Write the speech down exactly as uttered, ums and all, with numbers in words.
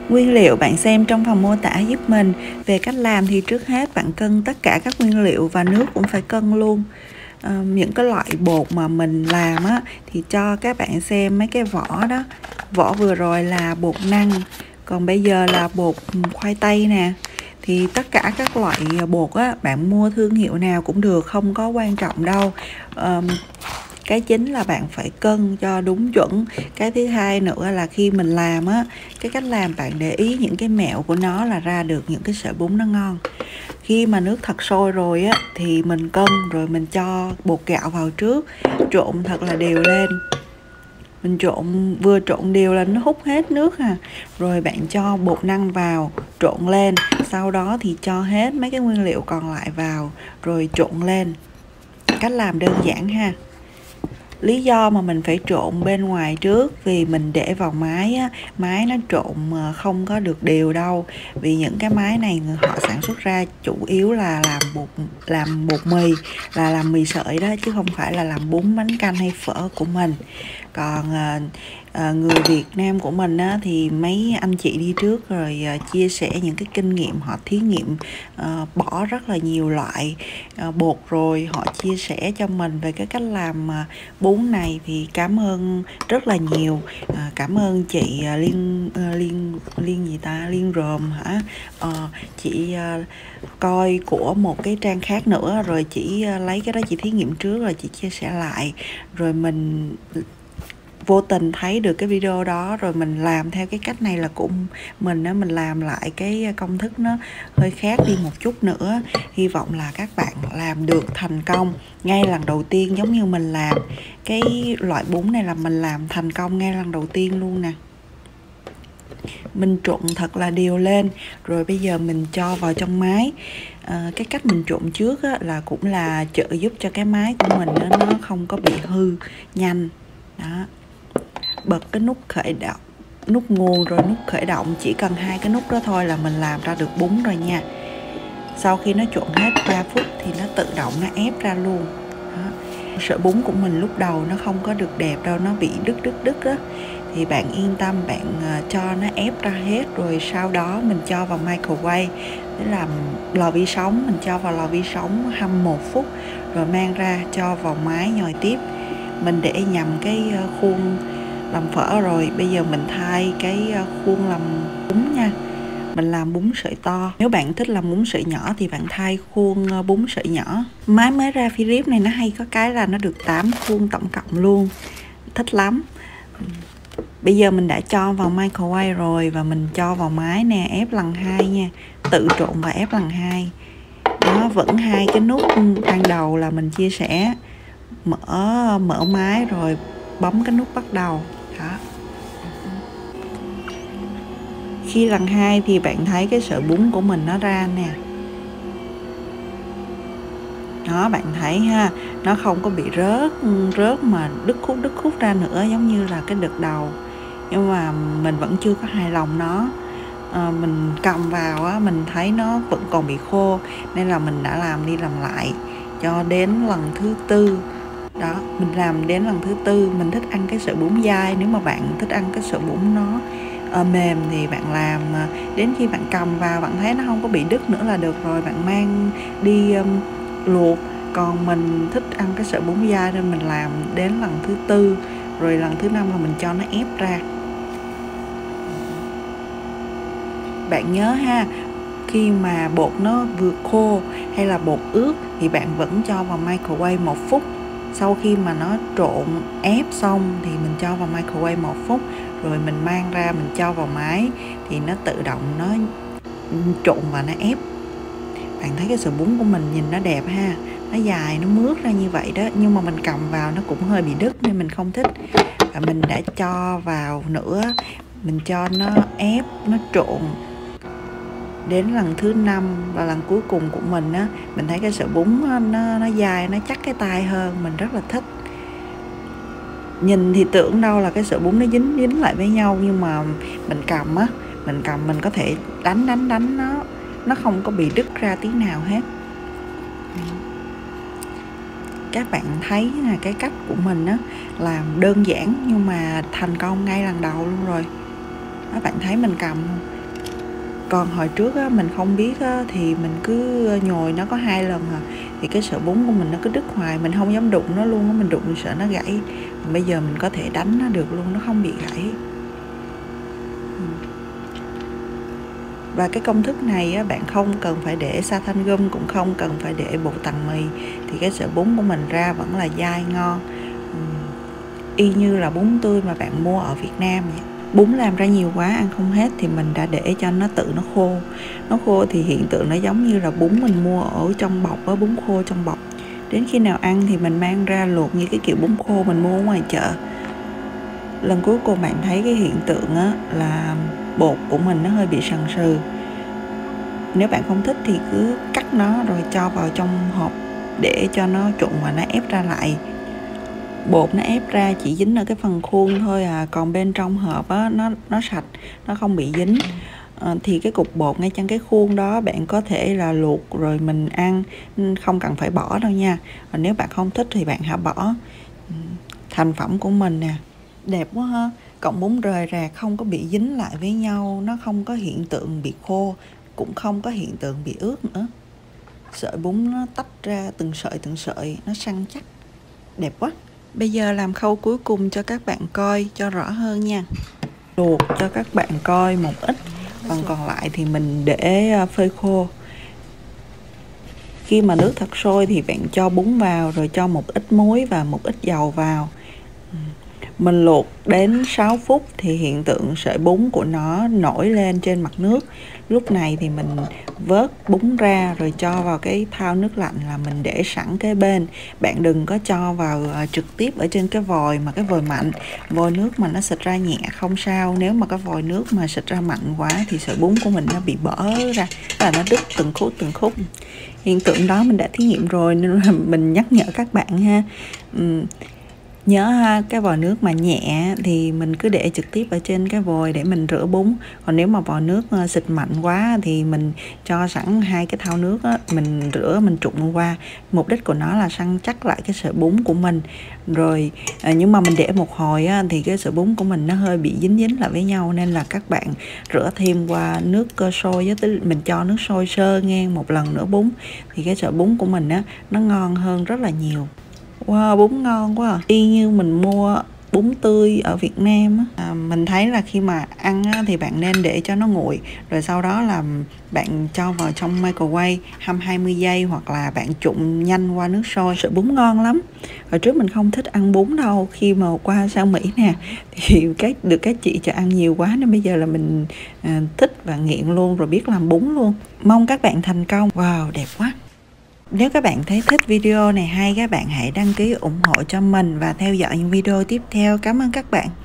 Nguyên liệu bạn xem trong phần mô tả giúp mình. Về cách làm thì trước hết bạn cân tất cả các nguyên liệu và nước cũng phải cân luôn. À, những cái loại bột mà mình làm á thì cho các bạn xem mấy cái vỏ đó. Vỏ vừa rồi là bột năng, còn bây giờ là bột khoai tây nè. Thì tất cả các loại bột á, bạn mua thương hiệu nào cũng được, không có quan trọng đâu. À, cái chính là bạn phải cân cho đúng chuẩn. Cái thứ hai nữa là khi mình làm á, cái cách làm bạn để ý những cái mẹo của nó là ra được những cái sợi bún nó ngon. Khi mà nước thật sôi rồi á thì mình cân, rồi mình cho bột gạo vào trước, trộn thật là đều lên. Mình trộn vừa trộn đều là nó hút hết nước à. Rồi bạn cho bột năng vào, trộn lên. Sau đó thì cho hết mấy cái nguyên liệu còn lại vào, rồi trộn lên. Cách làm đơn giản ha. Lý do mà mình phải trộn bên ngoài trước vì mình để vào máy á, máy nó trộn không có được đều đâu. Vì những cái máy này họ sản xuất ra chủ yếu là làm bột làm bột mì, là làm mì sợi đó, chứ không phải là làm bún, bánh canh hay phở của mình. Còn à, à, người Việt Nam của mình á, thì mấy anh chị đi trước rồi à, chia sẻ những cái kinh nghiệm, họ thí nghiệm à, bỏ rất là nhiều loại à, bột, rồi họ chia sẻ cho mình về cái cách làm à, bún này. Thì cảm ơn rất là nhiều. à, cảm ơn chị à, Liên à, Liên Liên gì ta Liên Ròm hả? à, chị à, coi của một cái trang khác nữa, rồi chị à, lấy cái đó chị thí nghiệm trước rồi chị chia sẻ lại, rồi mình vô tình thấy được cái video đó, rồi mình làm theo cái cách này là cũng mình á, mình làm lại cái công thức nó hơi khác đi một chút nữa. Hy vọng là các bạn làm được thành công ngay lần đầu tiên, giống như mình làm cái loại bún này là mình làm thành công ngay lần đầu tiên luôn nè. Mình trộn thật là đều lên, rồi bây giờ mình cho vào trong máy. à, cái cách mình trộn trước á, là cũng là trợ giúp cho cái máy của mình á, nó không có bị hư nhanh đó. Bật cái nút khởi động, nút nguồn rồi nút khởi động, chỉ cần hai cái nút đó thôi là mình làm ra được bún rồi nha. Sau khi nó trộn hết ba phút thì nó tự động nó ép ra luôn đó. Sợi bún của mình lúc đầu nó không có được đẹp đâu, nó bị đứt đứt đứt đó. Thì bạn yên tâm, bạn cho nó ép ra hết, rồi sau đó mình cho vào microwave, tức là lò vi sóng. Mình cho vào lò vi sóng hâm một phút, rồi mang ra cho vào máy nhồi tiếp. Mình để nhầm cái khuôn làm phở rồi, bây giờ mình thay cái khuôn làm bún nha. Mình làm bún sợi to. Nếu bạn thích làm bún sợi nhỏ thì bạn thay khuôn bún sợi nhỏ. Máy mới ra Philips này nó hay có cái là nó được tám khuôn tổng cộng luôn, thích lắm. Bây giờ mình đã cho vào microwave rồi, và mình cho vào máy nè, ép lần hai nha, tự trộn và ép lần hai. Nó vẫn hai cái nút ban đầu là mình chia sẻ, mở mở máy rồi bấm cái nút bắt đầu đó. Khi lần hai thì bạn thấy cái sợi bún của mình nó ra nè. Đó, bạn thấy ha, nó không có bị rớt rớt mà đứt khúc đứt khúc ra nữa giống như là cái đợt đầu. Nhưng mà mình vẫn chưa có hài lòng nó. à, Mình cầm vào á, mình thấy nó vẫn còn bị khô, nên là mình đã làm đi làm lại cho đến lần thứ tư. Đó, mình làm đến lần thứ tư. Mình thích ăn cái sợi bún dai. Nếu mà bạn thích ăn cái sợi bún nó uh, mềm thì bạn làm uh, đến khi bạn cầm vào bạn thấy nó không có bị đứt nữa là được rồi, bạn mang đi um, luộc. Còn mình thích ăn cái sợi bún dai nên mình làm đến lần thứ tư, rồi lần thứ năm là mình cho nó ép ra. Bạn nhớ ha, khi mà bột nó vừa khô hay là bột ướt thì bạn vẫn cho vào microwave một phút. Sau khi mà nó trộn ép xong thì mình cho vào microwave một phút, rồi mình mang ra mình cho vào máy thì nó tự động nó trộn và nó ép. Bạn thấy cái sợi bún của mình nhìn nó đẹp ha, nó dài, nó mướt ra như vậy đó, nhưng mà mình cầm vào nó cũng hơi bị đứt nên mình không thích. Và mình đã cho vào nữa, mình cho nó ép, nó trộn đến lần thứ năm và lần cuối cùng của mình á, mình thấy cái sợi bún nó nó dài, nó chắc cái tay hơn, mình rất là thích. Nhìn thì tưởng đâu là cái sợi bún nó dính dính lại với nhau, nhưng mà mình cầm á, mình cầm mình có thể đánh đánh đánh nó, nó không có bị đứt ra tí nào hết. Các bạn thấy là cái cách của mình á làm đơn giản nhưng mà thành công ngay lần đầu luôn rồi. Các bạn thấy mình cầm Còn hồi trước á, mình không biết á, thì mình cứ nhồi nó có hai lần à, thì cái sợi bún của mình nó cứ đứt hoài, mình không dám đụng nó luôn á, mình đụng sợ nó gãy. Bây giờ mình có thể đánh nó được luôn, nó không bị gãy. Và cái công thức này á, bạn không cần phải để sa thanh gum, cũng không cần phải để bột tàng mì, thì cái sợi bún của mình ra vẫn là dai ngon, y như là bún tươi mà bạn mua ở Việt Nam vậy. Bún làm ra nhiều quá ăn không hết thì mình đã để cho nó tự nó khô. Nó khô thì hiện tượng nó giống như là bún mình mua ở trong bọc, với bún khô trong bọc. Đến khi nào ăn thì mình mang ra luộc như cái kiểu bún khô mình mua ở ngoài chợ. Lần cuối cùng bạn thấy cái hiện tượng á, là bột của mình nó hơi bị sần sừ. Nếu bạn không thích thì cứ cắt nó rồi cho vào trong hộp để cho nó trụng và nó ép ra lại. Bột nó ép ra chỉ dính ở cái phần khuôn thôi à, còn bên trong hộp á, nó nó sạch, nó không bị dính. À, thì cái cục bột ngay trong cái khuôn đó bạn có thể là luộc rồi mình ăn, không cần phải bỏ đâu nha. Và nếu bạn không thích thì bạn hãy bỏ. Thành phẩm của mình nè, đẹp quá ha, cọng bún rời rạc, không có bị dính lại với nhau, nó không có hiện tượng bị khô, cũng không có hiện tượng bị ướt nữa. Sợi bún nó tách ra từng sợi từng sợi, nó săn chắc, đẹp quá. Bây giờ làm khâu cuối cùng cho các bạn coi cho rõ hơn nha. Luộc cho các bạn coi một ít, phần còn lại thì mình để phơi khô. Khi mà nước thật sôi thì bạn cho bún vào, rồi cho một ít muối và một ít dầu vào. Mình luộc đến sáu phút thì hiện tượng sợi bún của nó nổi lên trên mặt nước. Lúc này thì mình vớt bún ra rồi cho vào cái thau nước lạnh là mình để sẵn kế bên. Bạn đừng có cho vào trực tiếp ở trên cái vòi mà cái vòi mạnh. Vòi nước mà nó xịt ra nhẹ không sao. Nếu mà cái vòi nước mà xịt ra mạnh quá thì sợi bún của mình nó bị bở ra, là nó đứt từng khúc từng khúc. Hiện tượng đó mình đã thí nghiệm rồi nên là mình nhắc nhở các bạn ha. Uhm. Nhớ ha, cái vòi nước mà nhẹ thì mình cứ để trực tiếp ở trên cái vòi để mình rửa bún. Còn nếu mà vòi nước xịt mạnh quá thì mình cho sẵn hai cái thau nước á, mình rửa mình trụng qua. Mục đích của nó là săn chắc lại cái sợi bún của mình. Rồi à, nhưng mà mình để một hồi á, thì cái sợi bún của mình nó hơi bị dính dính lại với nhau, nên là các bạn rửa thêm qua nước sôi á, tức mình cho nước sôi sơ ngang một lần nữa bún thì cái sợi bún của mình á nó ngon hơn rất là nhiều. Wow, bún ngon quá à. Y như mình mua bún tươi ở Việt Nam á. À, mình thấy là khi mà ăn á, thì bạn nên để cho nó nguội, rồi sau đó là bạn cho vào trong microwave hai mươi giây, hoặc là bạn trụng nhanh qua nước sôi. Sợi bún ngon lắm. Hồi trước mình không thích ăn bún đâu, khi mà qua sang Mỹ nè thì các được các chị cho ăn nhiều quá nên bây giờ là mình à, thích và nghiện luôn, rồi biết làm bún luôn. Mong các bạn thành công. Wow, đẹp quá. Nếu các bạn thấy thích video này hay, các bạn hãy đăng ký ủng hộ cho mình và theo dõi những video tiếp theo. Cảm ơn các bạn.